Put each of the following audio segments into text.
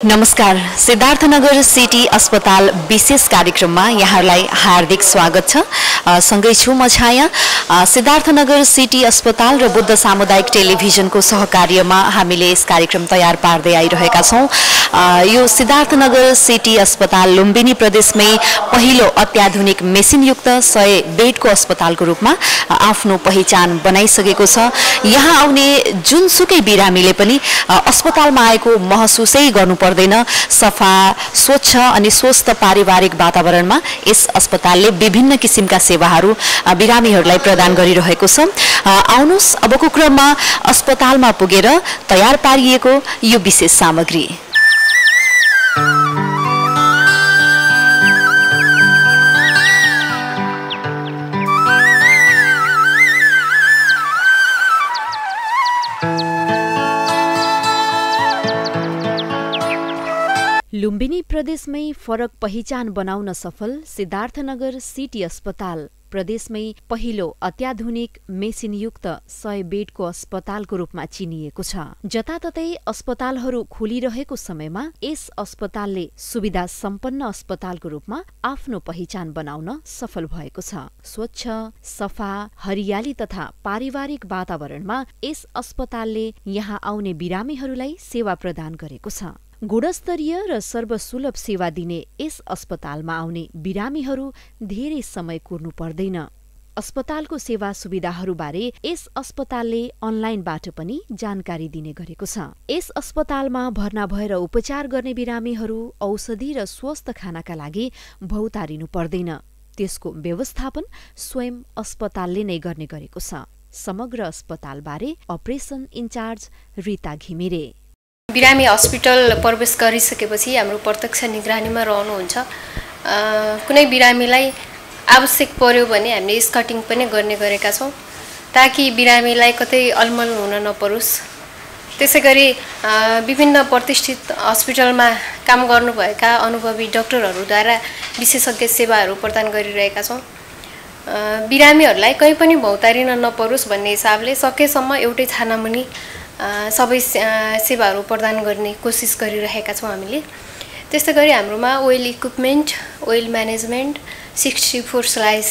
नमस्कार। सिद्धार्थनगर सिटी अस्पताल विशेष कार्यक्रममा यहाँलाई हार्दिक स्वागत छ। सँगै छु म छाया। सिद्धार्थनगर सिटी अस्पताल र बुद्ध सामुदायिक टेलिभिजनको सहकार्यमा हामीले यस कार्यक्रम तयार पार्दै आइरहेका छौं। यो सिद्धार्थनगर सिटी अस्पताल लुम्बिनी प्रदेशमै पहिलो अत्याधुनिक मेसिनयुक्त 100 बेडको अस्पतालको रूपमा आफ्नो पहिचान बनाइसकेको छ। यहाँ आउने जुनसुकै बिरामीले पनि अस्पतालमा आएको महसुसै गर्नु पर्दैन। सफा, स्वच्छ अनि स्वस्थ पारिवारिक वातावरणमा यस अस्पतालले विभिन्न किसिमका सेवाहरू बिरामीहरूलाई प्रदान गरिरहेको छ। आउनुस् अबको क्रममा अस्पतालमा पुगेर तयार पारिएको यो विशेष सामग्री। लुम्बिनी प्रदेशमै फरक पहिचान बनाउन सफल सिद्धार्थनगर सिटी अस्पताल प्रदेशमै पहिलो अत्याधुनिक मेसिनयुक्त 100 बेडको अस्पतालको रूपमा चिनिएको छ। जताततै अस्पतालहरू खोलिरहेको समयमा यस अस्पतालले सुविधा सम्पन्न अस्पतालको रूपमा आफ्नो पहिचान बनाउन सफल भएको छ। स्वच्छ, सफा, हरियाली तथा पारिवारिक वातावरणमा यस अस्पतालले यहाँ आउने बिरामीहरूलाई सेवा प्रदान गरेको छ। गुणस्तरीय र सर्वसुलभ सेवा दिने यस अस्पतालमा आउने बिरामीहरू धेरै समय कुर्नु पर्दैन। अस्पतालको सेवा सुविधाहरूबारे यस अस्पतालले अनलाइनबाट पनि जानकारी दिने गरेको छ। यस अस्पतालमा भर्ना भएर उपचार गर्ने बिरामीहरू औषधि र स्वस्थ खानाका लागि भौतारिनु पर्दैन। त्यसको व्यवस्थापन स्वयं अस्पतालले नै गर्ने गरेको छ। समग्र अस्पतालबारे अपरेसन इन्चार्ज रिता घिमिरे। बिरामी हस्पिटल प्रवेश गरिसकेपछि हाम्रो प्रत्यक्ष निगरानीमा रहनुहुन्छ। कुनै बिरामीलाई आवश्यक पर्यो भने हामीले स्कटिङ पनि गर्ने गरेका छौँ, ताकि बिरामीलाई कतै अलमल हुन नपरोस्। त्यसैगरी विभिन्न प्रतिष्ठित हस्पिटलमा काम गर्नुभएका अनुभवी डाक्टरहरूद्वारा विशेषज्ञ सेवाहरू प्रदान गरिरहेका छौँ। बिरामीहरूलाई कहीँ पनि भौतारिन नपरोस् भन्ने हिसाबले सकेसम्म एउटै छानामुनि सबै सेवाहरू प्रदान गर्ने कोसिस गरिरहेका छौँ हामीले। त्यस्तै गरी हाम्रोमा oil equipment, oil management, 64 slice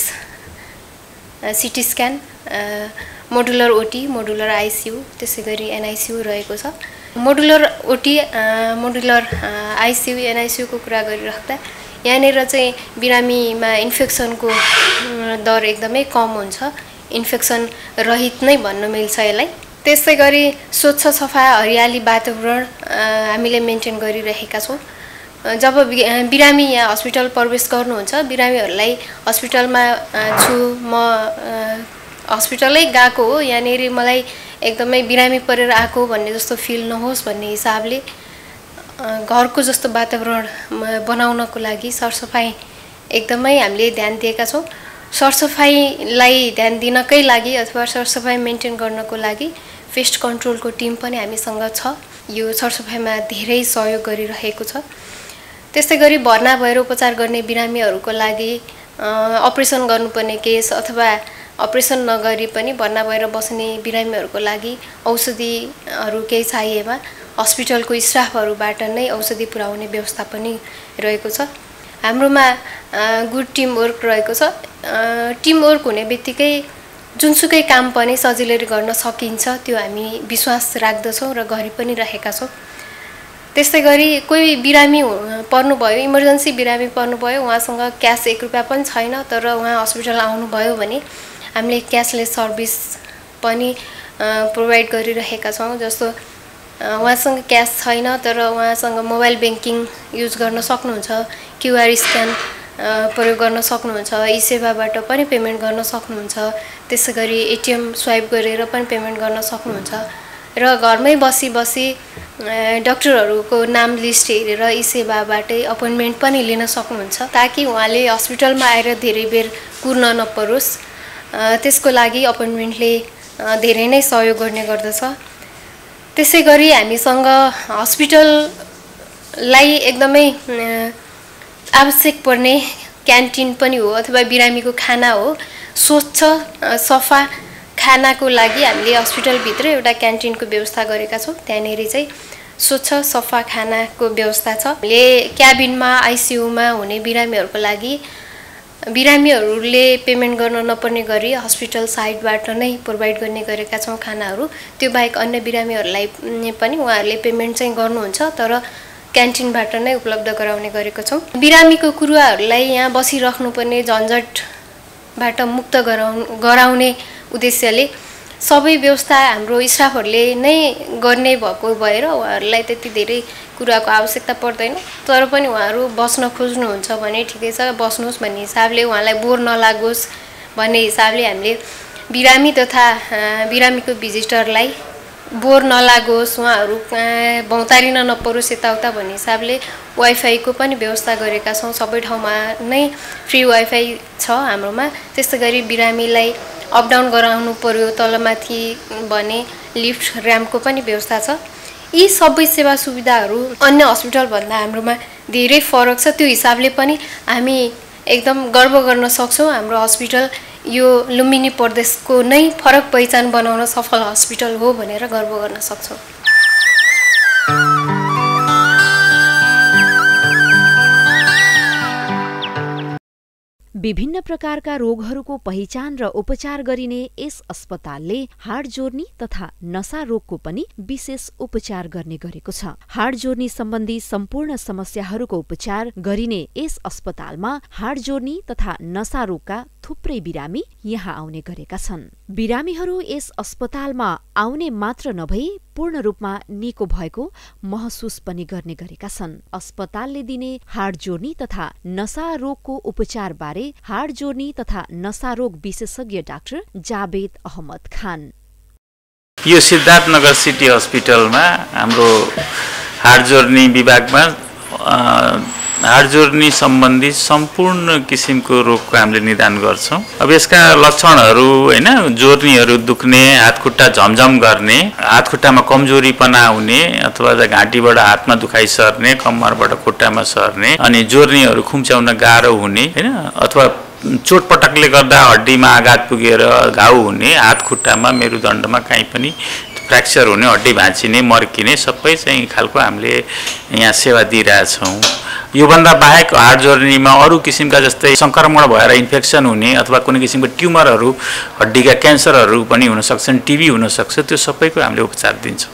CT scan, modular OT, modular ICU, त्यसै गरी एनआइसियू रहेको छ। मोडुलर ओटी, मोडुलर आइसियू, एनआइसियूको कुरा गरिराख्दा यहाँनिर चाहिँ बिरामीमा इन्फेक्सनको दर एकदमै कम हुन्छ। इन्फेक्सन रहित नै भन्न मिल्छ यसलाई। त्यसै गरी स्वच्छ, सफा, हरियाली वातावरण हामीले मेन्टेन गरिरहेका छौँ। जब बिरामी यहाँ हस्पिटल प्रवेश गर्नुहुन्छ, बिरामीहरूलाई हस्पिटलमा छु, म हस्पिटलै गएको हो, यहाँनिर मलाई एकदमै बिरामी परेर आएको भन्ने जस्तो फिल नहोस् भन्ने हिसाबले घरको जस्तो वातावरण बनाउनको लागि सरसफाइ एकदमै हामीले ध्यान दिएका छौँ। सरसफाइलाई ध्यान दिनकै लागि अथवा सरसफाइ मेन्टेन गर्नको लागि पेस्ट कन्ट्रोलको टिम पनि हामीसँग छ। यो सरसफाइमा धेरै सहयोग गरिरहेको छ। त्यस्तै गरी भर्ना भएर उपचार गर्ने बिरामीहरूको लागि अपरेसन गर्नुपर्ने केस अथवा अपरेसन नगरी पनि भर्ना भएर बस्ने बिरामीहरूको लागि औषधिहरू केही चाहिएमा हस्पिटलको स्टाफहरूबाट नै औषधि पुर्याउने व्यवस्था पनि रहेको छ। हाम्रोमा गुड टिम वर्क रहेको छ। टिम वर्क हुने बित्तिकै जुनसुकै काम पनि सजिलै गर्न सकिन्छ, त्यो हामी विश्वास राख्दछौँ र गरि पनि रहेका छौँ। त्यस्तै गरी कोही बिरामी पर्नुभयो, इमर्जेन्सी बिरामी पर्नुभयो, उहाँसँग क्यास 1 रुपियाँ पनि छैन, तर उहाँ हस्पिटल आउनुभयो भने हामीले क्यासलेस सर्भिस पनि प्रोभाइड गरिरहेका छौँ। जस्तो उहाँसँग क्यास छैन तर उहाँसँग मोबाइल ब्याङ्किङ युज गर्न सक्नुहुन्छ, क्युआर स्क्यान प्रयोग गर्न सक्नुहुन्छ, ई सेवाबाट पनि पेमेन्ट गर्न सक्नुहुन्छ, त्यसै गरी एटिएम स्वाइप गरेर पनि पेमेन्ट गर्न सक्नुहुन्छ र घरमै बसी डाक्टरहरूको नाम लिस्ट हेरेर ई सेवाबाटै अपोइन्टमेन्ट पनि लिन सक्नुहुन्छ, ताकि उहाँले हस्पिटलमा आएर धेरै बेर कुर्न नपरोस्। त्यसको लागि अपोइन्टमेन्टले धेरै नै सहयोग गर्ने गर्दछ। त्यसै गरी हामीसँग हस्पिटललाई एकदमै आवश्यक पर्ने क्यान्टिन पनि हो अथवा बिरामीको खाना हो। स्वच्छ, सफा खानाको लागि हामीले हस्पिटलभित्र एउटा क्यान्टिनको व्यवस्था गरेका छौँ। त्यहाँनिर चाहिँ स्वच्छ सफा खानाको व्यवस्था छ। ले क्याबिनमा आइसियुमा हुने बिरामीहरूको लागि बिरामीहरूले पेमेन्ट गर्न नपर्ने गरी हस्पिटल साइडबाट नै प्रोभाइड गर्ने गरेका छौँ खानाहरू। त्यो बाहेक अन्य बिरामीहरूलाई पनि उहाँहरूले पेमेन्ट चाहिँ गर्नुहुन्छ, तर क्यान्टिनबाट नै उपलब्ध गराउने गरेको छौँ। बिरामीको कुरुवाहरूलाई यहाँ बसिराख्नुपर्ने झन्झटबाट मुक्त गराउने उद्देश्यले सबै व्यवस्था हाम्रो स्टाफहरूले नै गर्ने भएको भएर उहाँहरूलाई त्यति धेरै कुराको आवश्यकता पर्दैन। तर पनि उहाँहरू बस्न खोज्नुहुन्छ भने ठिकै छ, बस्नुहोस् भन्ने हिसाबले, उहाँलाई बोर नलागोस् भन्ने हिसाबले हामीले बिरामी तथा बिरामीको भिजिटरलाई बोर नलागोस्, उहाँहरू भौतारिन नपरोस् यताउता भन्ने हिसाबले वाइफाईको पनि व्यवस्था गरेका छौँ। सबै ठाउँमा नै फ्री वाइफाई छ हाम्रोमा। त्यस्तै गरी बिरामीलाई अप डाउन गराउनु पर्यो तलमाथि भने लिफ्ट र्याम्पको पनि व्यवस्था छ। यी सबै सेवा सुविधाहरू अन्य हस्पिटलभन्दा हाम्रोमा धेरै फरक छ। त्यो हिसाबले पनि हामी एकदम गर्व गर्न सक्छौँ हाम्रो हस्पिटल यो लुम्बिनी प्रदेशको नै फरक पहिचान बनाउन सफल हस्पिटल हो भनेर गर्व गर्न सक्छौँ। विभिन्न प्रकारका रोगहरूको पहिचान र उपचार गरिने यस अस्पतालले हाड जोर्नी तथा नसा रोगको पनि विशेष उपचार गर्ने गरेको छ। हाड जोर्नी सम्बन्धी सम्पूर्ण समस्याहरूको उपचार गरिने यस अस्पतालमा हाड जोर्नी तथा नसा रोगका थुप्रै बिरामी यहाँ आउने गरेका छन्। बिरामीहरू यस अस्पतालमा आउने मात्र नभई पूर्ण रूपमा निको भएको महसुस पनि गर्ने गरेका छन्। अस्पतालले दिने हाड जोर्नी तथा नसा रोगको उपचार बारे हाड जोर्नी तथा नसा रोग विशेषज्ञ डाक्टर जावेद अहमद खान। यो सिद्धार्थनगर सिटी हस्पिटलमा हाम्रो हाड जोर्नी विभागमा हाड जोर्नी सम्बन्धी सम्पूर्ण किसिमको रोगको हामीले निदान गर्छौँ। अब यसका लक्षणहरू हैन, जोर्नीहरू दुख्ने, हातखुट्टा झमझम गर्ने, हातखुट्टामा कमजोरीपना हुने अथवा घाँटीबाट हातमा दुखाइ सर्ने, कम्मरबाट खुट्टामा सर्ने, अनि जोर्नीहरू खुम्च्याउन गाह्रो हुने हैन, अथवा चोटपटकले गर्दा हड्डीमा आघात पुगेर घाउ हुने, हातखुट्टामा मेरुदण्डमा कहीँ पनि फ्र्याक्चर हुने, हड्डी भाँचिने, मर्किने सबै चाहिँ खालको हामीले यहाँ सेवा दिइरहेछौँ। योभन्दा बाहेक हाड जोर्नीमा अरू किसिमका जस्तै सङ्क्रमण भएर इन्फेक्सन हुने अथवा कुनै किसिमको ट्युमरहरू, हड्डीका क्यान्सरहरू पनि हुन सक्छन्, टिबी हुन सक्छ, त्यो सबैको हामीले उपचार दिन्छौँ।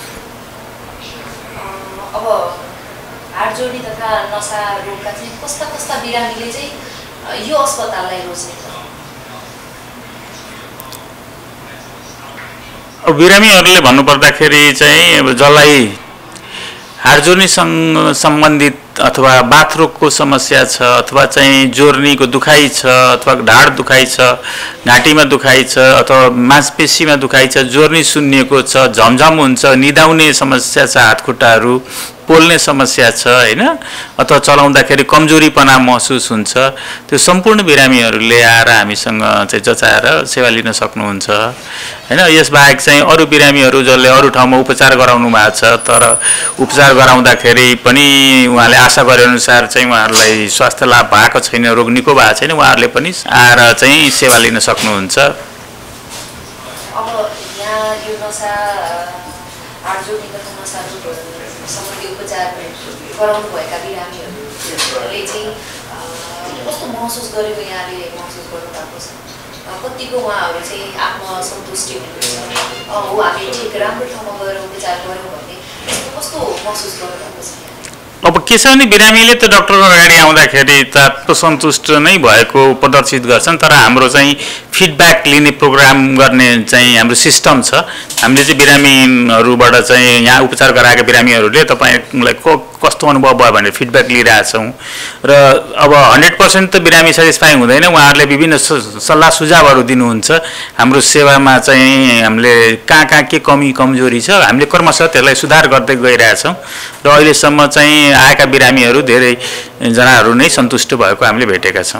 अब हाड जोर्नी तथा नसा रोगका चाहिँ कस्ता बिरामीले चाहिँ यो अस्पताललाई रोज्ने? बिरामीहरूले भन्नुपर्दाखेरि चाहिँ अब जसलाई हाड जोर्नीसँग सम्बन्धित अथवा बाथरोगको समस्या छ अथवा चाहिँ जोर्नीको दुखाइ छ अथवा ढाड दुखाइ छ, घाँटीमा दुखाइ छ अथवा मांसपेशीमा दुखाइ छ, जोर्नी सुन्निएको छ, झमझम हुन्छ, निदाउने समस्या छ, हातखुट्टाहरू पोल्ने समस्या छ हैन, अथवा चलाउँदाखेरि कमजोरीपना महसुस हुन्छ, त्यो सम्पूर्ण बिरामीहरूले आएर हामीसँग चाहिँ जचाएर सेवा लिन सक्नुहुन्छ हैन। यसबाहेक चाहिँ अरू बिरामीहरू जसले अरू ठाउँमा उपचार गराउनु भएको छ तर उपचार गराउँदाखेरि पनि उहाँले आशा गरे अनुसार चाहिँ उहाँहरूलाई स्वास्थ्य लाभ भएको छैन, रोग निको भएको छैन, उहाँहरूले पनि आएर चाहिँ सेवा लिन सक्नुहुन्छ। अब यहाँ यो नसा हाड जोर्नी तथा नसा रोग सम्बन्धी उपचार गराउनु भएका बिरामीहरूले चाहिँ कस्तो महसुस गरेको यहाँले महसुस गर्नुभएको छ? कतिको उहाँहरू चाहिँ आत्मसन्तुष्टि हुनुहुन्छ, हो हामी ठिक राम्रो ठाउँमा गएर उपचार गऱ्यौँ भन्ने कस्तो महसुस गर्नुभएको छ? अब के छ भने बिरामीले त डाक्टरको अगाडि आउँदाखेरि त आत्मसन्तुष्ट नै भएको प्रदर्शित गर्छन्, तर हाम्रो चाहिँ फिडब्याक लिने प्रोग्राम गर्ने चाहिँ हाम्रो सिस्टम छ। हामीले चाहिँ बिरामीहरूबाट चाहिँ यहाँ उपचार गराएका बिरामीहरूले तपाईँलाई कस्तो अनुभव भयो भनेर फिडब्याक लिइरहेछौँ र अब 100% त बिरामी सेटिस्फाई हुँदैन, उहाँहरूले विभिन्न सल्लाह सुझावहरू दिनुहुन्छ। हाम्रो सेवामा चाहिँ हामीले कहाँ के कमी कमजोरी छ हामीले क्रमशः त्यसलाई सुधार गर्दै गइरहेछौँ र अहिलेसम्म चाहिँ आएका बिरामीहरू धेरै जनाहरू नै सन्तुष्ट भएको हामीले भेटेका छौँ।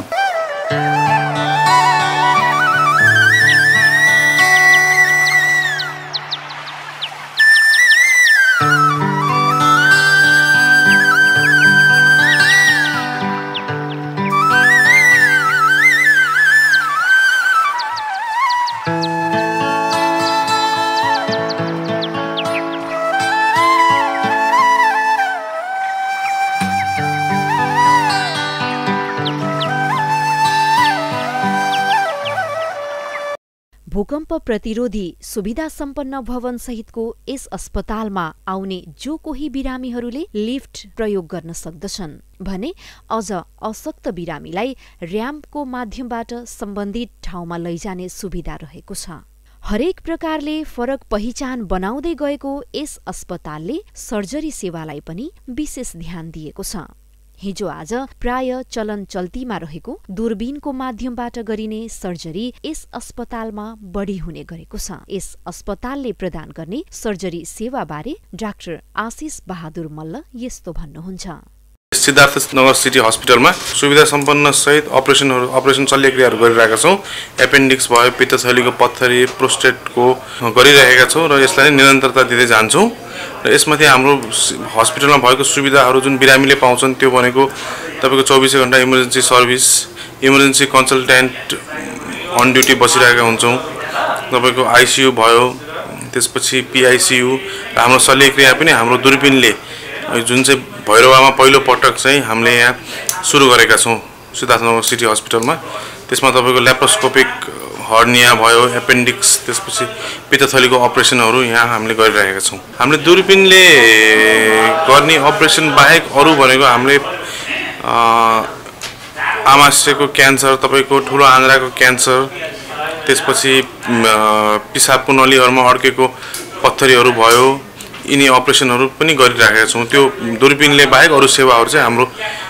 भूकम्प प्रतिरोधी सुविधा सम्पन्न भवन सहितको यस अस्पतालमा आउने जो कोही बिरामीहरूले लिफ्ट प्रयोग गर्न सक्दछन् भने अझ अशक्त बिरामीलाई र्याम्पको माध्यमबाट सम्बन्धित ठाउँमा लैजाने सुविधा रहेको छ। हरेक प्रकारले फरक पहिचान बनाउँदै गएको यस अस्पतालले सर्जरी सेवालाई पनि विशेष ध्यान दिएको छ। हिजो आज प्राय चलन चल्तीमा रहेको दूरबीनको माध्यमबाट गरिने सर्जरी यस अस्पतालमा बढी हुने गरेको छ। यस अस्पतालले प्रदान गर्ने सर्जरी सेवाबारे डाक्टर आशिष बहादुर मल्ल यस्तो भन्नुहुन्छ। सिद्धार्थनगर सिटी हस्पिटलमा सुविधा सम्पन्न सहित अपरेसन शल्यक्रियाहरू गरिरहेका छौँ। एपेन्डिक्स भयो, पित्तथलीको पत्थरी, प्रोस्टेटको गरिरहेका छौँ र यसलाई निरन्तरता दिँदै जान्छौँ। र यसमाथि हाम्रो हस्पिटलमा भएको सुविधाहरू जुन बिरामीले पाउँछन् त्यो भनेको तपाईँको 24 घण्टा emergency service, emergency consultant on duty बसिरहेका हुन्छौँ। तपाईँको आइसियू भयो, त्यसपछि पिआइसियू र हाम्रो शल्यक्रिया पनि हाम्रो दूरबीनले जुन चाहिँ भैरवामा पहिलो पटक चाहिँ हामीले यहाँ सुरु गरेका छौँ सिद्धार्थनगर सिटी हस्पिटलमा। त्यसमा तपाईँको ल्याप्रोस्कोपिक हर्निया भयो, एपेन्डिक्स, त्यसपछि पित्तथलीको अपरेसनहरू यहाँ हामीले गरिरहेका छौँ। हामीले दूरबीनले गर्ने अपरेसन बाहेक अरू भनेको हामीले आमाशयको क्यान्सर, तपाईँको ठुलो आन्द्राको क्यान्सर, त्यसपछि पिसाबको नलीहरूमा अड्केको पत्थरीहरू भयो, यिनी अपरेसनहरू पनि गरिरहेका छौँ। त्यो दूरबीनले बाहेक अरू सेवाहरू चाहिँ हाम्रो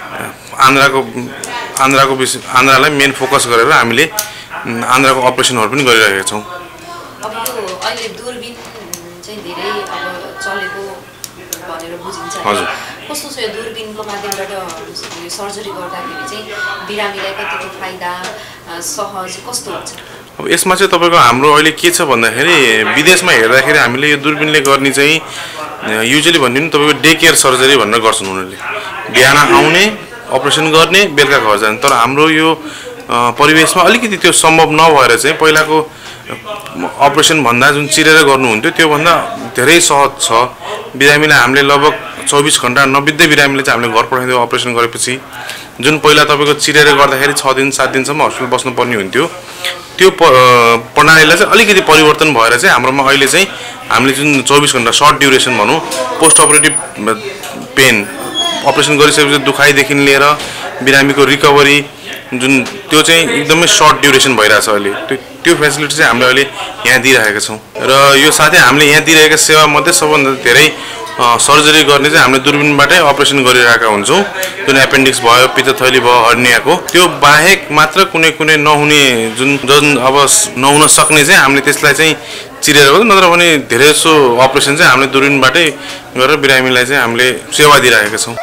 आन्द्रालाई मेन फोकस गरेर हामीले आन्द्राको अपरेसनहरू पनि गरिरहेका छौँ। अब यो अहिले दूरबीन चाहिँ धेरै अब चलेको भनेर बुझिन्छ। हजुर, कस्तो छ यो दूरबीनको माध्यमबाट सर्जरी गर्दाखेरि चाहिँ बिरामीलाई कतिको फाइदा सहज कस्तो हुन्छ? अब यसमा चाहिँ तपाईँको हाम्रो अहिले के छ भन्दाखेरि विदेशमा हेर्दाखेरि हामीले यो दूरबीनले गर्ने चाहिँ युजली भनिदिनु तपाईँको डे केयर सर्जरी भनेर गर्छन् उनीहरूले। बिहान आउने, अपरेसन गर्ने, बेलुका घर जाने। तर हाम्रो यो परिवेशमा अलिकति त्यो सम्भव नभएर चाहिँ पहिलाको अपरेसन भन्दा जुन चिरेर गर्नुहुन्थ्यो त्योभन्दा धेरै सहज छ। बिरामीलाई हामीले लगभग 24 घण्टा नबित्दै बिरामीले चाहिँ हामीले घर पठाइदियो अपरेसन गरेपछि। जुन पहिला तपाईँको चिरेर गर्दाखेरि 6 दिन 7 दिनसम्म हस्पिटल बस्नुपर्ने हुन्थ्यो, त्यो प्रणालीलाई चाहिँ अलिकति परिवर्तन भएर चाहिँ हाम्रोमा अहिले चाहिँ हामीले जुन 24 घण्टा सर्ट ड्युरेसन भनौँ, पोस्ट अपरेटिभ पेन अपरेसन गरिसकेपछि दुखाइदेखि लिएर बिरामीको रिकभरी जुन त्यो चाहिँ एकदमै सर्ट ड्युरेसन भइरहेछ अहिले। त्यो फेसिलिटी चाहिँ हामीले अहिले यहाँ दिइरहेका छौँ। र यो साथै हामीले यहाँ दिइरहेका सेवामध्ये सबभन्दा धेरै सर्जरी गर्ने चाहिँ हामीले दूरबीनबाटै अपरेसन गरिरहेका हुन्छौँ। जुन एपेन्डिक्स भयो, पित्तथली भयो, हर्नियाको, त्यो बाहेक मात्र कुनै नहुने जुन अब नहुन सक्ने चाहिँ हामीले त्यसलाई चाहिँ चिरेर गर्छौँ। नत्र भने धेरै जसो अपरेसन चाहिँ हामीले दूरबीनबाटै गरेर बिरामीलाई चाहिँ हामीले सेवा दिइरहेका छौँ।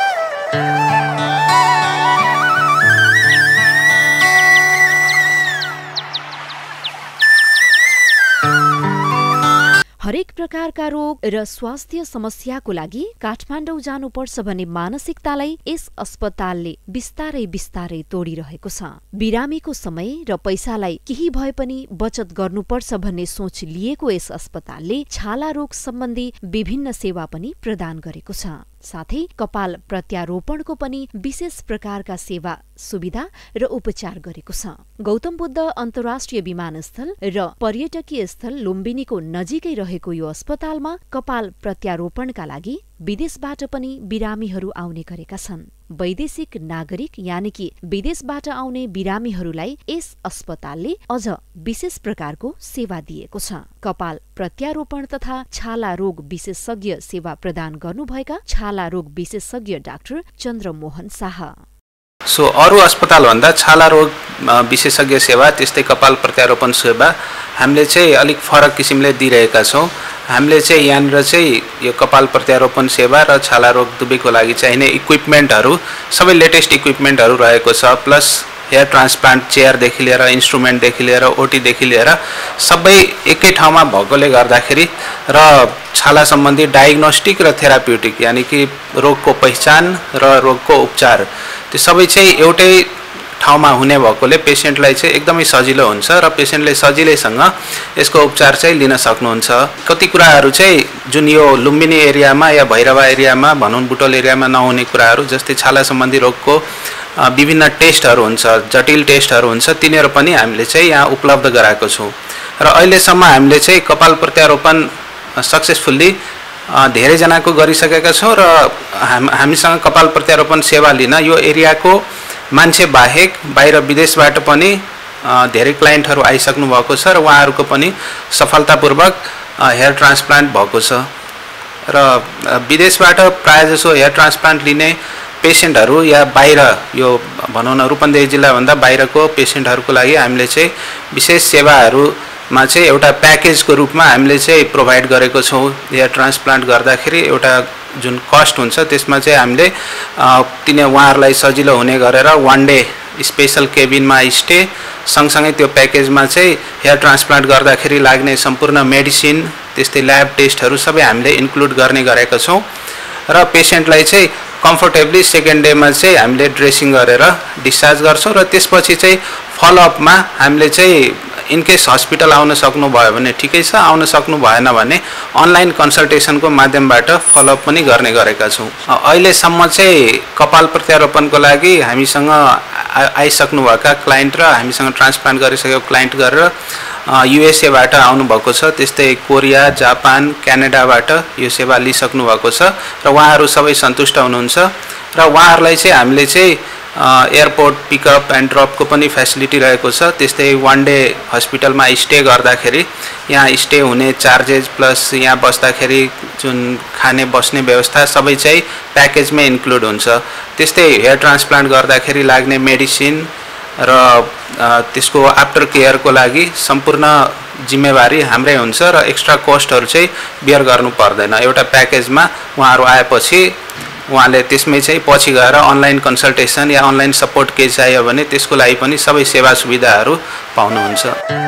हरेक प्रकारका रोग र स्वास्थ्य समस्याको लागि काठमाडौँ जानुपर्छ भन्ने मानसिकतालाई यस अस्पतालले बिस्तारै बिस्तारै तोडिरहेको छ। बिरामीको समय र पैसालाई केही भए पनि बचत गर्नुपर्छ भन्ने सोच लिएको यस अस्पतालले छाला रोग सम्बन्धी विभिन्न सेवा पनि प्रदान गरेको छ। साथै कपाल प्रत्यारोपणको पनि विशेष प्रकारका सेवा सुविधा र उपचार गरेको छ। गौतम बुद्ध अन्तर्राष्ट्रिय विमानस्थल र पर्यटकीय स्थल लुम्बिनीको नजिकै रहेको यो अस्पतालमा कपाल प्रत्यारोपणका लागि विदेशबाट पनि बिरामीहरू आउने गरेका छन्। वैदेशिक नागरिक यानि कि विदेशबाट आउने बिरामीहरूलाई यस अस्पतालले अझ विशेष प्रकारको सेवा दिएको छ। कपाल प्रत्यारोपण तथा छाला रोग विशेषज्ञ सेवा प्रदान गर्नुभएका छाला रोग विशेषज्ञ डाक्टर चन्द्रमोहन शाह। अरू अस्पतालभन्दा छाला रोग विशेषज्ञ सेवा त्यस्तै कपाल प्रत्यारोपण सेवा हामीले चाहिँ अलिक फरक किसिमले दिइरहेका छौँ। हामीले चाहिँ यहाँनिर चाहिँ यो कपाल प्रत्यारोपण सेवा र छाला रोग दुवैको लागि चाहिने इक्विपमेन्टहरू सबै लेटेस्ट इक्विपमेन्टहरू रहेको छ। प्लस हेयर ट्रान्सप्लान्ट चेयरदेखि लिएर इन्स्ट्रुमेन्टदेखि लिएर ओटीदेखि लिएर सबै एकै ठाउँमा भएकोले गर्दाखेरि र छाला सम्बन्धी डायग्नोस्टिक र थेराप्युटिक यानि कि रोगको पहिचान र रोगको उपचार त्यो सबै चाहिँ एउटै ठाउँमा हुने भएकोले पेसेन्टलाई चाहिँ एकदमै सजिलो हुन्छ र पेसेन्टले सजिलैसँग यसको उपचार चाहिँ लिन सक्नुहुन्छ। कति कुराहरू चाहिँ जुन यो लुम्बिनी एरियामा या भैरवा एरियामा भनौँ बुटोल एरियामा नहुने कुराहरू जस्तै छाला सम्बन्धी रोगको विभिन्न टेस्टहरू हुन्छ, जटिल टेस्टहरू हुन्छ, तिनीहरू पनि हामीले चाहिँ यहाँ उपलब्ध गराएको छौँ। र अहिलेसम्म हामीले चाहिँ कपाल प्रत्यारोपण सक्सेसफुल्ली धेरैजनाको गरिसकेका छौँ र हामीसँग कपाल प्रत्यारोपण सेवा लिन यो एरियाको मान्छे बाहेक बाहिर विदेशबाट पनि धेरै क्लाइन्टहरू आइसक्नु भएको छ र उहाँहरूको पनि सफलतापूर्वक हेयर ट्रान्सप्लान्ट भएको छ र विदेशबाट प्रायःजसो हेयर ट्रान्सप्लान्ट लिने पेसेन्टहरू या बाहिर यो भनौँ न रूपन्देही जिल्लाभन्दा बाहिरको पेसेन्टहरूको लागि हामीले चाहिँ विशेष सेवाहरूमा चाहिँ एउटा प्याकेजको रूपमा हामीले चाहिँ प्रोभाइड गरेको छौँ। हेयर ट्रान्सप्लान्ट गर्दाखेरि एउटा जुन कस्ट हुन्छ त्यसमा चाहिँ हामीले उहाँहरूलाई सजिलो हुने गरेर 1 डे स्पेशल केबिनमा स्टे सँगसँगै त्यो प्याकेजमा चाहिँ हेयर ट्रान्सप्लान्ट गर्दाखेरि लाग्ने सम्पूर्ण मेडिसिन त्यस्तै ल्याब टेस्टहरू सबै हामीले इन्क्लुड गर्ने गरेका छौँ र पेसेन्टलाई चाहिँ कम्फर्टेबली सेकेन्ड डेमा चाहिँ हामीले ड्रेसिङ गरेर डिस्चार्ज गर्छौँ र त्यसपछि चाहिँ फलोअपमा हामीले चाहिँ इनकेस हस्पिटल आउन सक्नुभयो भने ठिकै छ, आउन सक्नु भएन भने अनलाइन कन्सल्टेसनको माध्यमबाट फलोअप पनि गर्ने गरेका छौँ। अहिलेसम्म चाहिँ कपाल प्रत्यारोपणको लागि हामीसँग आइसक्नुभएका क्लाइन्ट र हामीसँग ट्रान्सप्लान्ट गरिसकेको क्लाइन्ट गरेर युएसएबाट आउनुभएको छ, त्यस्तै कोरिया, जापान, क्यानाडाबाट यो सेवा लिइसक्नु भएको छ र उहाँहरू सबै सन्तुष्ट हुनुहुन्छ र उहाँहरूलाई चाहिँ हामीले चाहिँ एयरपोर्ट पिकअप एन्ड ड्रपको पनि फेसिलिटी रहेको छ। त्यस्तै 1 डे हस्पिटलमा स्टे गर्दाखेरि यहाँ स्टे हुने चार्जेस प्लस यहाँ बस्दाखेरि जुन खाने बस्ने व्यवस्था सबै चाहिँ प्याकेजमै इन्क्लुड हुन्छ। त्यस्तै हेयर ट्रान्सप्लान्ट गर्दाखेरि लाग्ने मेडिसिन र त्यसको आफ्टर केयरको लागि सम्पूर्ण जिम्मेवारी हाम्रै हुन्छ र एक्स्ट्रा कस्टहरू चाहिँ बियर गर्नु पर्दैन। एउटा प्याकेजमा उहाँहरू आएपछि उहाँले त्यसमै चाहिँ पछि गएर अनलाइन कन्सल्टेसन या अनलाइन सपोर्ट केही चाहियो भने त्यसको लागि पनि सबै सेवा सुविधाहरू पाउनुहुन्छ।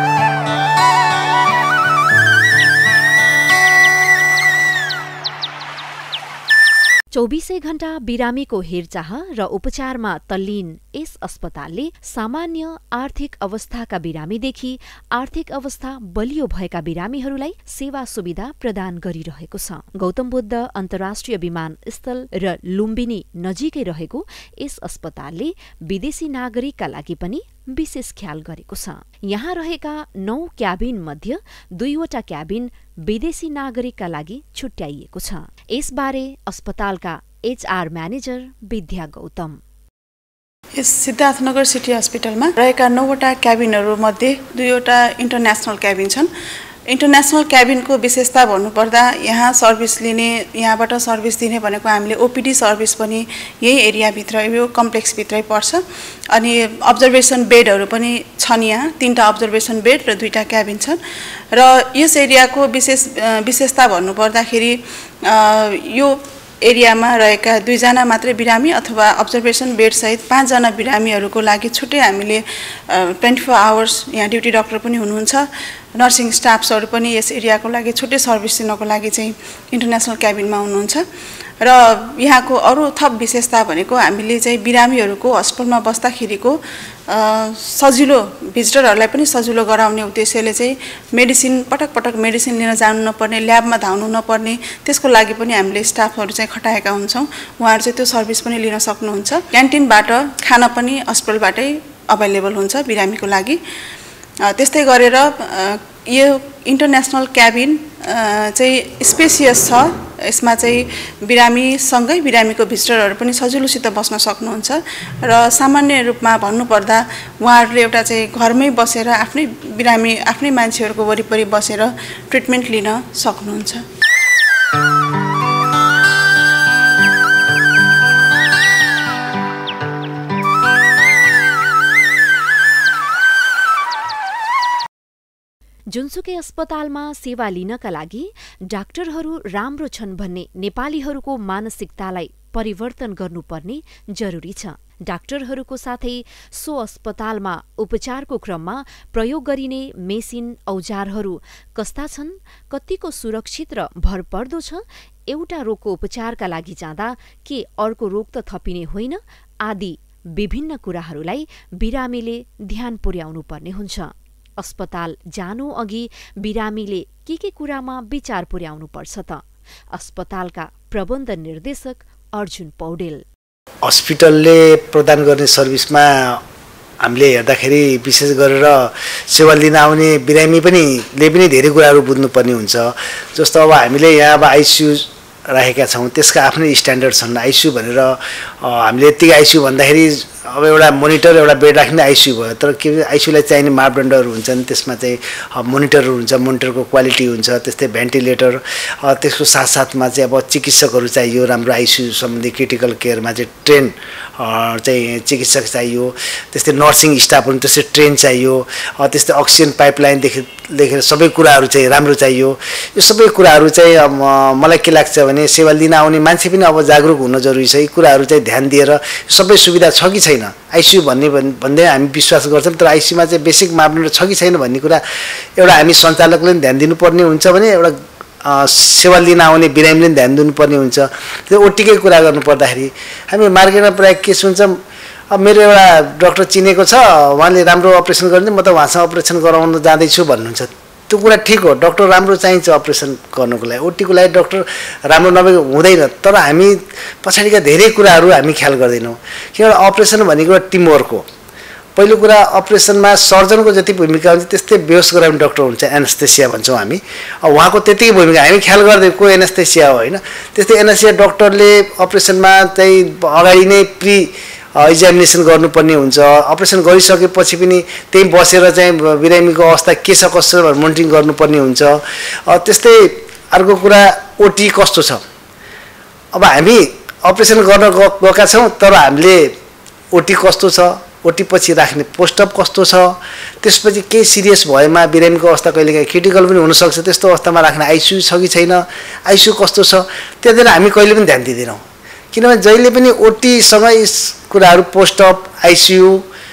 24 घण्टा बिरामीको हेरचाह र उपचारमा तल्लीन यस अस्पतालले सामान्य आर्थिक अवस्थाका बिरामीदेखि आर्थिक अवस्था बलियो भएका बिरामीहरूलाई सेवा सुविधा प्रदान गरिरहेको छ। गौतम बुद्ध अन्तर्राष्ट्रिय विमानस्थल र लुम्बिनी नजिकै रहेको यस अस्पतालले विदेशी नागरिकका लागि पनि विशेष ख्याल गरेको छ। यहाँ रहेका 9 क्याबिन मध्ये 2वटा क्याबिन विदेशी नागरिकका लागि छुट्याइएको छ। यसबारे अस्पतालका HR म्यानेजर विद्या गौतम। यस सिद्धार्थनगर सिटी हस्पिटलमा रहेका 9वटा क्याबिनहरू मध्ये 2वटा इन्टरनेसनल क्याबिन छन्। इन्टरनेसनल क्याबिनको विशेषता भन्नुपर्दा यहाँ सर्भिस लिने, यहाँबाट सर्भिस दिने भनेको हामीले ओपीडी सर्भिस पनि यही एरियाभित्र, यो कम्प्लेक्सभित्रै पर्छ। अनि अब्जर्भेसन बेडहरू पनि छन्। यहाँ 3टा अब्जर्भेसन बेड र 2टा क्याबिन छन्। र यस एरियाको विशेषता भन्नुपर्दाखेरि यो एरियामा रहेका 2 जना मात्रै बिरामी अथवा अब्जर्भेसन बेडसहित 5 जना बिरामीहरूको लागि छुट्टै हामीले 24 आवर्स यहाँ ड्युटी डाक्टर पनि हुनुहुन्छ। नर्सिङ स्टाफ्सहरू पनि यस एरियाको लागि छुट्टै सर्भिस दिनको लागि चाहिँ इन्टरनेसनल क्याबिनमा हुनुहुन्छ। र यहाँको अरू थप विशेषता भनेको हामीले चाहिँ बिरामीहरूको हस्पिटलमा बस्दाखेरिको सजिलो, भिजिटरहरूलाई पनि सजिलो गराउने उद्देश्यले चाहिँ मेडिसिन पटक मेडिसिन लिन जानु नपर्ने, ल्याबमा धाउनु नपर्ने, त्यसको लागि पनि हामीले स्टाफहरू चाहिँ खटाएका हुन्छौँ। उहाँहरू चाहिँ त्यो सर्भिस पनि लिन सक्नुहुन्छ। क्यान्टिनबाट खाना पनि हस्पिटलबाटै अभाइलेबल हुन्छ बिरामीको लागि। त्यस्तै गरेर यो इन्टरनेसनल क्याबिन चाहिँ स्पेसियस छ। यसमा चाहिँ बिरामीसँगै बिरामीको भिजिटरहरू पनि सजिलोसित बस्न सक्नुहुन्छ। र सामान्य रूपमा भन्नुपर्दा उहाँहरूले एउटा चाहिँ घरमै बसेर आफ्नै मान्छेहरूको वरिपरि बसेर ट्रिटमेन्ट लिन सक्नुहुन्छ। जुनसुकै अस्पतालमा सेवा लिनका लागि डाक्टरहरू राम्रो छन् भन्ने नेपालीहरूको मानसिकतालाई परिवर्तन गर्नुपर्ने जरुरी छ। डाक्टरहरूको साथै सो अस्पतालमा उपचारको क्रममा प्रयोग गरिने मेसिन औजारहरू कस्ता छन्, कतिको सुरक्षित र भरपर्दो छ, एउटा रोगको उपचारका लागि जाँदा के अर्को रोग त थपिने होइन आदि विभिन्न कुराहरूलाई बिरामीले ध्यान पुर्याउनु पर्ने हुन्छ। अस्पताल जानु अघि बिरामीले के कुरामा विचार पुर्याउनु पर्छ त? अस्पतालका प्रबन्ध निर्देशक अर्जुन पौडेल। हस्पिटलले प्रदान गर्ने सर्भिसमा हामीले हेर्दाखेरि विशेष गरेर सेवा लिन आउने बिरामी पनि धेरै कुराहरू बुझ्नुपर्ने हुन्छ। जस्तो अब हामीले यहाँ अब आइसियु राखेका छौँ, त्यसका आफ्नै स्ट्यान्डर्ड छन्। आइसियु भनेर हामीले यतिकै आइसियु भन्दाखेरि अब एउटा मोनिटर एउटा बेड राख्ने आइसियु भयो, तर के आइसियुलाई चाहिने मापदण्डहरू हुन्छन्। त्यसमा चाहिँ मोनिटरहरू हुन्छ, मोनिटरको क्वालिटी हुन्छ, त्यस्तै भेन्टिलेटर, त्यसको साथसाथमा चाहिँ अब चिकित्सकहरू चाहियो, राम्रो आइसियु सम्बन्धी क्रिटिकल केयरमा चाहिँ ट्रेन चाहिँ चिकित्सक चाहियो, त्यस्तै नर्सिङ स्टाफ पनि त्यस्तै ट्रेन चाहियो, त्यस्तै अक्सिजन पाइपलाइनदेखि लिएर सबै कुराहरू चाहिँ राम्रो चाहियो। यो सबै कुराहरू चाहिँ मलाई के लाग्छ भने सेवा लिन आउने मान्छे पनि अब जागरुक हुन जरुरी छ। यी कुराहरू चाहिँ ध्यान दिएर सबै सुविधा छ कि छैन, आइसियु भन्दै हामी विश्वास गर्छौँ, तर आइसियुमा चाहिँ बेसिक मापदण्ड छ कि छैन भन्ने कुरा एउटा हामी सञ्चालकले पनि ध्यान दिनुपर्ने हुन्छ भने एउटा सेवा लिन आउने बिरामीले पनि ध्यान दिनुपर्ने हुन्छ। त्यो ओटीकै कुरा गर्नुपर्दाखेरि हामी मार्केटमा प्रायः के सुन्छौँ, अब मेरो एउटा डाक्टर चिनेको छ, उहाँले राम्रो अपरेसन गर्ने, म त उहाँसँग अपरेसन गराउन जाँदैछु भन्नुहुन्छ। त्यो कुरा ठिक हो, डाक्टर राम्रो चाहिन्छ अपरेसन गर्नुको लागि, ओटीको लागि डाक्टर राम्रो नभए हुँदैन। तर हामी पछाडिका धेरै कुराहरू हामी ख्याल गर्दैनौँ। किनभने अपरेसन भनेको एउटा टिमवर्क हो। पहिलो कुरा अपरेसनमा सर्जनको जति भूमिका हुन्छ त्यस्तै बेहोस गराउने डाक्टर हुन्छ, एनेस्थेसिया भन्छौँ हामी। उहाँको त्यतिकै भूमिका हामी ख्याल गर्दै को एनेस्थेसिया हो होइन। त्यस्तै एनेस्थेसिया डाक्टरले अपरेसनमा चाहिँ अगाडि नै प्री इक्जामिनेसन गर्नुपर्ने हुन्छ। अपरेसन गरिसकेपछि पनि त्यही बसेर चाहिँ बिरामीको अवस्था के छ कसो भनेर मोनिटरिङ गर्नुपर्ने हुन्छ। त्यस्तै अर्को कुरा ओटी कस्तो छ। अब हामी अपरेसन गर्न गएका छौँ, तर हामीले ओटी कस्तो छ, ओटी पछि राख्ने पोस्टअप कस्तो छ, त्यसपछि केही सिरियस भएमा बिरामीको अवस्था कहिलेकाहीँ क्रिटिकल पनि हुनसक्छ, त्यस्तो अवस्थामा राख्ने आइसियु छ कि छैन, आइसियु कस्तो छ, त्यतिर हामी कहिले पनि ध्यान दिँदैनौँ। किनभने जहिले पनि ओटीसँग यी कुराहरू पोस्टअप, आइसियु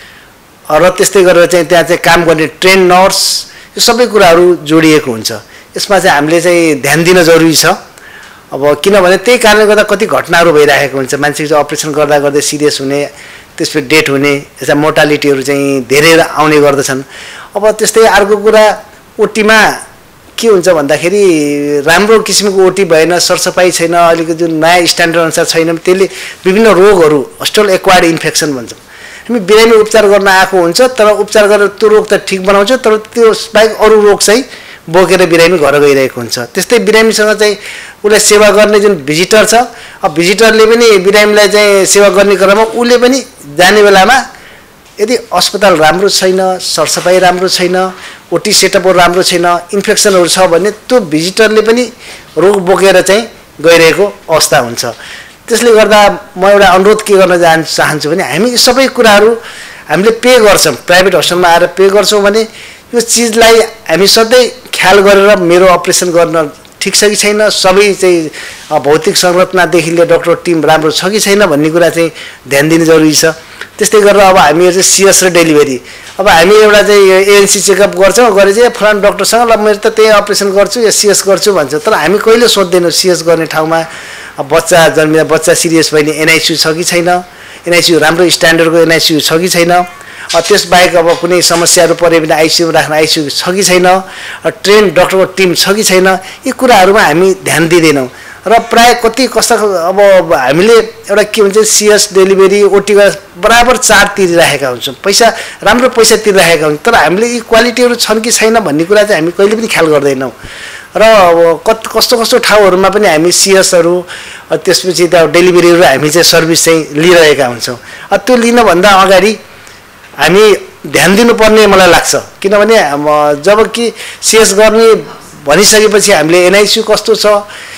र त्यस्तै गरेर चाहिँ त्यहाँ चाहिँ काम गर्ने ट्रेन नर्स, यो सबै कुराहरू जोडिएको हुन्छ। यसमा चाहिँ हामीले चाहिँ ध्यान दिन जरुरी छ। अब किनभने त्यही कारणले गर्दा कति घटनाहरू भइरहेको हुन्छ, मान्छे चाहिँ अपरेसन गर्दा गर्दै सिरियस हुने, त्यसपछि डेथ हुने, यस्ता मोर्टालिटीहरू चाहिँ धेरै आउने गर्दछन्। अब त्यस्तै अर्को कुरा ओटीमा के हुन्छ भन्दाखेरि राम्रो किसिमको ओटी भएन, सरसफाइ छैन, अहिलेको जुन नयाँ स्ट्यान्डर्ड अनुसार छैन, त्यसले विभिन्न रोगहरू हस्पिटल एक्वायर्ड इन्फेक्सन भन्छौँ। हामी बिरामी उपचार गर्न आएको हुन्छ, तर उपचार गरेर त्यो रोग त ठिक बनाउँछ, तर त्यो बाहेक अरू रोग चाहिँ बोकेर बिरामी घर गइरहेको हुन्छ। त्यस्तै बिरामीसँग चाहिँ उसलाई सेवा गर्ने जुन भिजिटर छ, अब भिजिटरले पनि बिरामीलाई चाहिँ सेवा गर्ने क्रममा उसले पनि जाने बेलामा यदि अस्पताल राम्रो छैन, सरसफाइ राम्रो छैन, ओटी सेटअपहरू राम्रो छैन, इन्फेक्सनहरू छ भने त्यो भिजिटरले पनि रोग बोकेर चाहिँ गइरहेको अवस्था हुन्छ। त्यसले गर्दा म एउटा अनुरोध के गर्न चाहन्छु भने हामी सबै कुराहरू हामीले पे गर्छौँ, प्राइभेट हस्पिटलमा आएर पे गर्छौँ भने यो चिजलाई हामी सधैँ ख्याल गरेर मेरो अपरेसन गर्न ठिक छ कि छैन, सबै चाहिँ भौतिक संरचनादेखि लिएर डक्टर टिम राम्रो छ कि छैन भन्ने कुरा चाहिँ ध्यान दिनु जरुरी छ। त्यस्तै गरेर अब हामीहरू चाहिँ सिएस र डेलिभरी, अब हामी एउटा चाहिँ एएनसी चेकअप गर्छौँ, गरे चाहिँ फलाना डक्टरसँग ल मेरो त त्यही अपरेसन गर्छु या सिएस गर्छु भन्छ, तर हामी कहिले सोध्दैनौँ सिएस गर्ने ठाउँमा बच्चा जन्मिँदा बच्चा सिरियस भयो भने एनआइसियु छ कि छैन, एनआइसियु राम्रो स्ट्यान्डर्डको एनआइसियु छ कि छैन, त्यसबाहेक अब कुनै समस्याहरू पऱ्यो भने आइसियु राख्ने आइसियु छ कि छैन, ट्रेन डक्टरको टिम छ कि छैन, यी कुराहरूमा हामी ध्यान दिँदैनौँ। र प्रायः कति कस्ता अब हामीले एउटा के भन्छ सिएस डेलिभरी ओटी बराबर चार्ज तिरिरहेका हुन्छौँ, राम्रो पैसा तिरिरहेका हुन्छौँ, तर हामीले यी क्वालिटीहरू छन् कि छैन भन्ने कुरा चाहिँ हामी कहिले पनि ख्याल गर्दैनौँ। र कस्तो कस्तो ठाउँहरूमा पनि हामी सिएसहरू त्यसपछि त डेलिभरीहरू हामी चाहिँ सर्भिस चाहिँ लिइरहेका हुन्छौँ। त्यो लिनभन्दा अगाडि हामी ध्यान दिनुपर्ने मलाई लाग्छ, किनभने जब कि सिएस गर्ने भनिसकेपछि हामीले एनआइसियु कस्तो छ,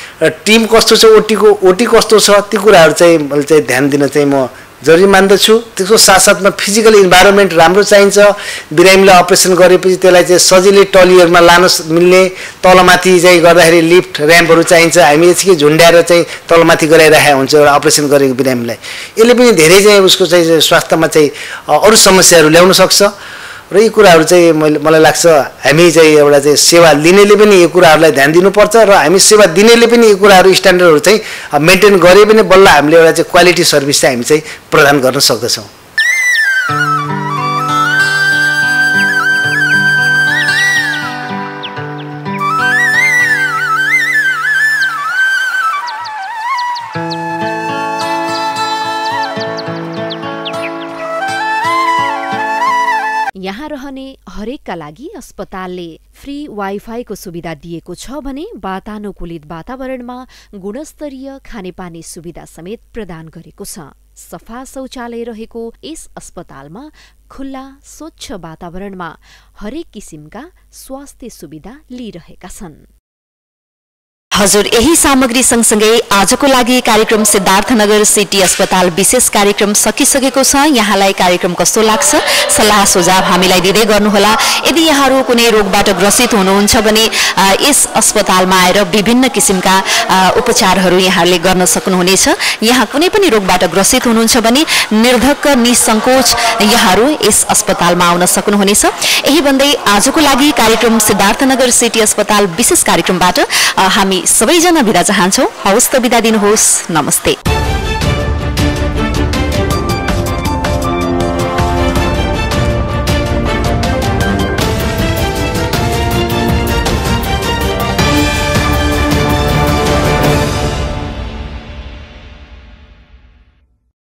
टिम कस्तो छ, ओटी कस्तो छ, ती कुराहरू चाहिँ मैले चाहिँ ध्यान दिन चाहिँ म जरुरी मान्दछु। त्यसको साथसाथमा फिजिकल इन्भाइरोमेन्ट राम्रो चाहिन्छ। बिरामीलाई अपरेसन गरेपछि त्यसलाई चाहिँ सजिलै टलीहरूमा लान मिल्ने, तलमाथि चाहिँ गर्दाखेरि लिफ्ट र्याम्पहरू चाहिन्छ। हामी यसकै झुन्ड्याएर चाहिँ तलमाथि गराइरहेको हुन्छ एउटा अपरेसन गरेको बिरामीलाई, यसले पनि धेरै चाहिँ उसको चाहिँ स्वास्थ्यमा चाहिँ अरू समस्याहरू ल्याउन सक्छ। र यी कुराहरू चाहिँ मलाई लाग्छ हामी चाहिँ एउटा चाहिँ सेवा लिनेले पनि यो कुराहरूलाई ध्यान दिनुपर्छ र हामी सेवा दिनेले पनि यो कुराहरू स्ट्यान्डर्डहरू चाहिँ मेन्टेन गरे पनि बल्ल हामीले एउटा चाहिँ क्वालिटी सर्भिस चाहिँ हामी चाहिँ प्रदान गर्न सक्दछौँ। यहाँ रहने हरेकका लागि अस्पतालले फ्री वाइफाईको सुविधा दिएको छ भने वातानुकूलित वातावरणमा गुणस्तरीय खानेपानी सुविधा समेत प्रदान गरेको छ। सफा शौचालय रहेको यस अस्पतालमा खुल्ला स्वच्छ वातावरणमा हरेक किसिमका स्वास्थ्य सुविधा लिइरहेका छन्। हजुर, यही सामग्री सँगसँगै आजको लागि कार्यक्रम सिद्धार्थनगर सिटी अस्पताल विशेष कार्यक्रम सकिसकेको छ। यहाँलाई कार्यक्रम कस्तो लाग्छ सल्लाह सुझाव हामीलाई दिँदै गर्नुहोला। यदि यहाँहरू कुनै रोगबाट ग्रसित हुनुहुन्छ भने यस अस्पतालमा आएर विभिन्न किसिमका उपचारहरू यहाँहरूले गर्न सक्नुहुनेछ। यहाँ कुनै पनि रोगबाट ग्रसित हुनुहुन्छ भने निर्धक्क निसङ्कोच यहाँहरू यस अस्पतालमा आउन सक्नुहुनेछ। यही भन्दै आजको लागि कार्यक्रम सिद्धार्थनगर सिटी अस्पताल विशेष कार्यक्रमबाट हामी सबैजना बिदा चाहन्छौँ। हवस् त, बिदा दिनुहोस्। नमस्ते।